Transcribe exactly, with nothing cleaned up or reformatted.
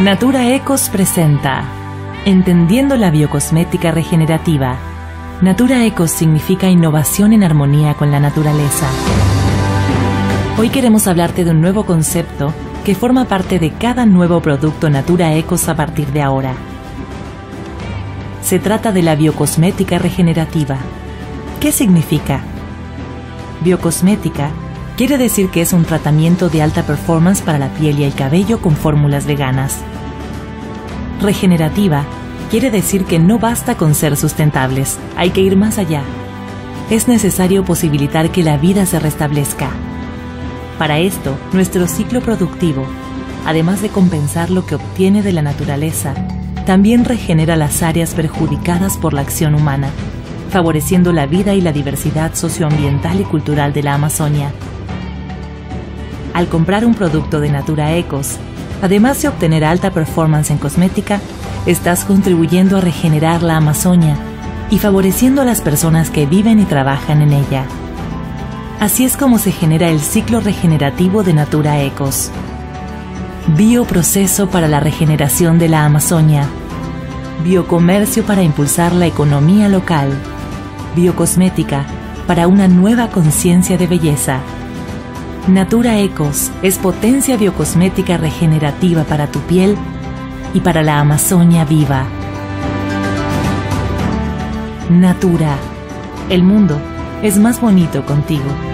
Natura Ecos presenta Entendiendo la biocosmética regenerativa. Natura Ecos significa innovación en armonía con la naturaleza. Hoy queremos hablarte de un nuevo concepto que forma parte de cada nuevo producto Natura Ecos a partir de ahora. Se trata de la biocosmética regenerativa. ¿Qué significa? Biocosmética quiere decir que es un tratamiento de alta performance para la piel y el cabello con fórmulas veganas. Regenerativa quiere decir que no basta con ser sustentables, hay que ir más allá. Es necesario posibilitar que la vida se restablezca. Para esto, nuestro ciclo productivo, además de compensar lo que obtiene de la naturaleza, también regenera las áreas perjudicadas por la acción humana, favoreciendo la vida y la diversidad socioambiental y cultural de la Amazonia. Al comprar un producto de Natura Ecos, además de obtener alta performance en cosmética, estás contribuyendo a regenerar la Amazonia y favoreciendo a las personas que viven y trabajan en ella. Así es como se genera el ciclo regenerativo de Natura Ecos. Bioproceso para la regeneración de la Amazonia. Biocomercio para impulsar la economía local. Biocosmética para una nueva conciencia de belleza. Natura Ecos es potencia biocosmética regenerativa para tu piel y para la Amazonia viva. Natura. El mundo es más bonito contigo.